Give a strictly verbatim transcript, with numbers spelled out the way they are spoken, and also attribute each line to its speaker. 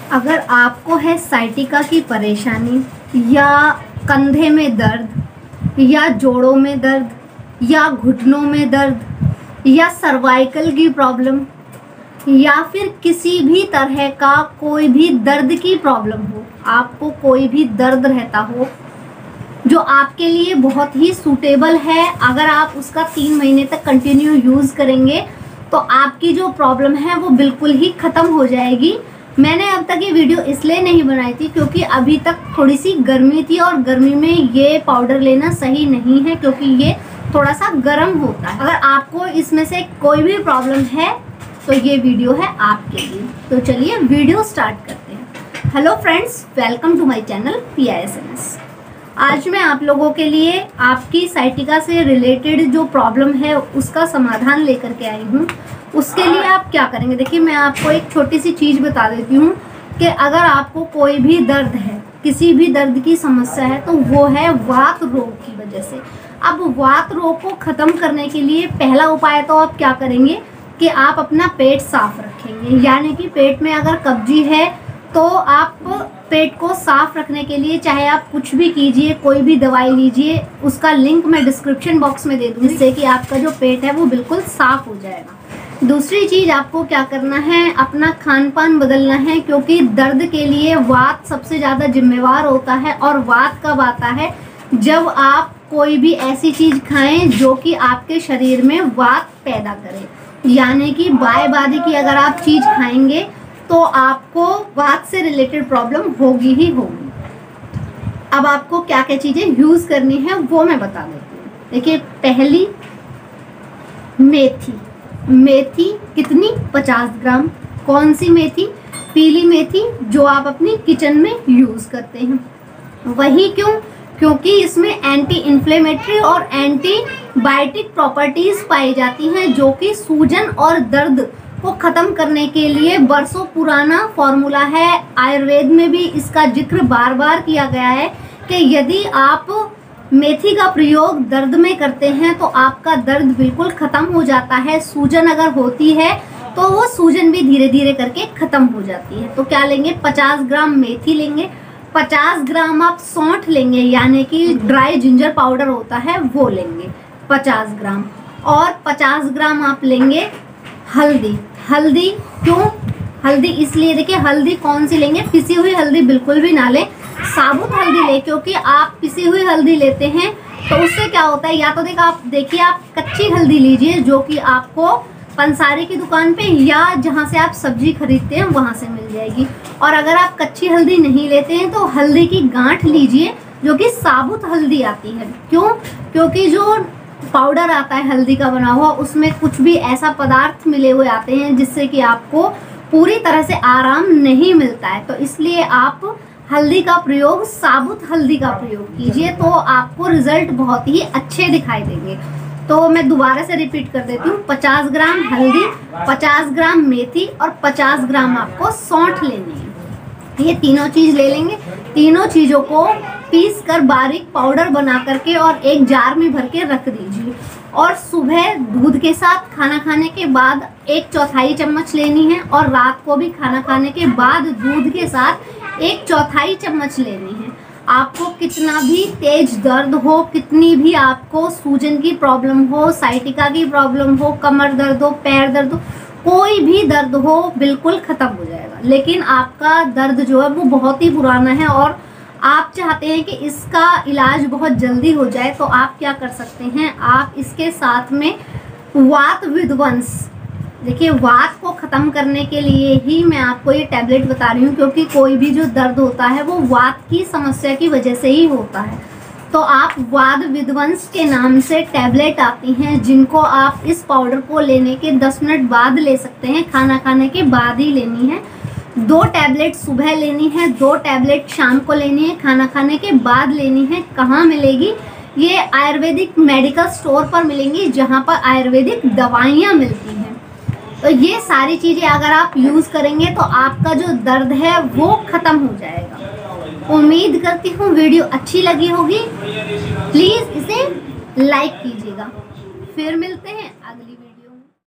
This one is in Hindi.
Speaker 1: अगर आपको है साइटिका की परेशानी या कंधे में दर्द या जोड़ों में दर्द या घुटनों में दर्द या सर्वाइकल की प्रॉब्लम या फिर किसी भी तरह का कोई भी दर्द की प्रॉब्लम हो, आपको कोई भी दर्द रहता हो जो आपके लिए बहुत ही सूटेबल है, अगर आप उसका तीन महीने तक कंटिन्यू यूज़ करेंगे तो आपकी जो प्रॉब्लम है वो बिल्कुल ही ख़त्म हो जाएगी। मैंने अब तक ये वीडियो इसलिए नहीं बनाई थी क्योंकि अभी तक थोड़ी सी गर्मी थी और गर्मी में ये पाउडर लेना सही नहीं है क्योंकि ये थोड़ा सा गर्म होता है। अगर आपको इसमें से कोई भी प्रॉब्लम है तो ये वीडियो है आपके लिए। तो चलिए वीडियो स्टार्ट करते हैं। Hello friends, welcome to my channel P I S N S. आज मैं आप लोगों के लिए आपकी साइटिका से रिलेटेड जो प्रॉब्लम है उसका समाधान लेकर के आई हूँ। उसके लिए आप क्या करेंगे, देखिए मैं आपको एक छोटी सी चीज़ बता देती हूँ कि अगर आपको कोई भी दर्द है, किसी भी दर्द की समस्या है तो वो है वात रोग की वजह से। अब वात रोग को ख़त्म करने के लिए पहला उपाय तो आप क्या करेंगे कि आप अपना पेट साफ रखेंगे, यानी कि पेट में अगर कब्जी है तो आप पेट को साफ रखने के लिए चाहे आप कुछ भी कीजिए, कोई भी दवाई लीजिए, उसका लिंक मैं डिस्क्रिप्शन बॉक्स में दे दूँगी, जिससे कि आपका जो पेट है वो बिल्कुल साफ हो जाएगा। दूसरी चीज़ आपको क्या करना है, अपना खान पान बदलना है, क्योंकि दर्द के लिए वात सबसे ज़्यादा जिम्मेवार होता है। और वात कब आता है, जब आप कोई भी ऐसी चीज़ खाएं जो कि आपके शरीर में वात पैदा करे, यानी कि बाय बादी की अगर आप चीज़ खाएंगे तो आपको वात से रिलेटेड प्रॉब्लम होगी ही होगी। अब आपको क्या क्या चीज़ें यूज़ करनी है वो मैं बता देती हूँ। देखिए, पहली मेथी। मेथी कितनी? पचास ग्राम। कौन सी मेथी? पीली मेथी, जो आप अपनी किचन में यूज़ करते हैं। वही क्यों? क्योंकि इसमें एंटी इन्फ्लेमेटरी और एंटीबायोटिक प्रॉपर्टीज़ पाई जाती हैं, जो कि सूजन और दर्द को ख़त्म करने के लिए बरसों पुराना फॉर्मूला है। आयुर्वेद में भी इसका जिक्र बार बार किया गया है कि यदि आप मेथी का प्रयोग दर्द में करते हैं तो आपका दर्द बिल्कुल ख़त्म हो जाता है। सूजन अगर होती है तो वो सूजन भी धीरे धीरे करके ख़त्म हो जाती है। तो क्या लेंगे, पचास ग्राम मेथी लेंगे, पचास ग्राम आप सौंठ लेंगे, यानी कि ड्राई जिंजर पाउडर होता है वो लेंगे पचास ग्राम, और पचास ग्राम आप लेंगे हल्दी। हल्दी क्यों? हल्दी इसलिए, देखिए हल्दी कौन सी लेंगे, पिसी हुई हल्दी बिल्कुल भी ना लें, साबुत हल्दी ले, क्योंकि आप पिसी हुई हल्दी लेते हैं तो उससे क्या होता है, या तो देखिए आप देखिए आप कच्ची हल्दी लीजिए जो कि आपको पंसारी की दुकान पे या जहाँ से आप सब्जी खरीदते हैं वहाँ से मिल जाएगी। और अगर आप कच्ची हल्दी नहीं लेते हैं तो हल्दी की गांठ लीजिए, जो कि साबुत हल्दी आती है। क्यों? क्योंकि जो पाउडर आता है हल्दी का बना हुआ, उसमें कुछ भी ऐसा पदार्थ मिले हुए आते हैं जिससे कि आपको पूरी तरह से आराम नहीं मिलता है। तो इसलिए आप हल्दी का प्रयोग, साबुत हल्दी का प्रयोग कीजिए, तो आपको रिजल्ट बहुत ही अच्छे दिखाई देंगे। तो मैं दोबारा से रिपीट कर देती हूँ, पचास ग्राम हल्दी, पचास ग्राम मेथी और पचास ग्राम आपको सौंठ लेनी है। ये तीनों चीज़ ले लेंगे। तीनों चीज़ों को पीस कर बारीक पाउडर बना करके और एक जार में भर के रख दीजिए। और सुबह दूध के साथ खाना खाने के बाद एक चौथाई चम्मच लेनी है, और रात को भी खाना खाने के बाद दूध के साथ एक चौथाई चम्मच लेनी है। आपको कितना भी तेज दर्द हो, कितनी भी आपको सूजन की प्रॉब्लम हो, साइटिका की प्रॉब्लम हो, कमर दर्द हो, पैर दर्द हो, कोई भी दर्द हो, बिल्कुल ख़त्म हो जाएगा। लेकिन आपका दर्द जो है वो बहुत ही पुराना है और आप चाहते हैं कि इसका इलाज बहुत जल्दी हो जाए, तो आप क्या कर सकते हैं, आप इसके साथ में वात विध्वंस, देखिए वात को ख़त्म करने के लिए ही मैं आपको ये टैबलेट बता रही हूँ, क्योंकि कोई भी जो दर्द होता है वो वात की समस्या की वजह से ही होता है। तो आप वात विध्वंस के नाम से टैबलेट आती हैं, जिनको आप इस पाउडर को लेने के दस मिनट बाद ले सकते हैं, खाना खाने के बाद ही लेनी है। दो टैबलेट सुबह लेनी है, दो टैबलेट शाम को लेनी है, खाना खाने के बाद लेनी है। कहाँ मिलेगी? ये आयुर्वेदिक मेडिकल स्टोर पर मिलेंगी, जहाँ पर आयुर्वेदिक दवाइयाँ मिलती हैं। तो ये सारी चीज़ें अगर आप यूज़ करेंगे तो आपका जो दर्द है वो ख़त्म हो जाएगा। उम्मीद करती हूँ वीडियो अच्छी लगी होगी। प्लीज़ इसे लाइक कीजिएगा। फिर मिलते हैं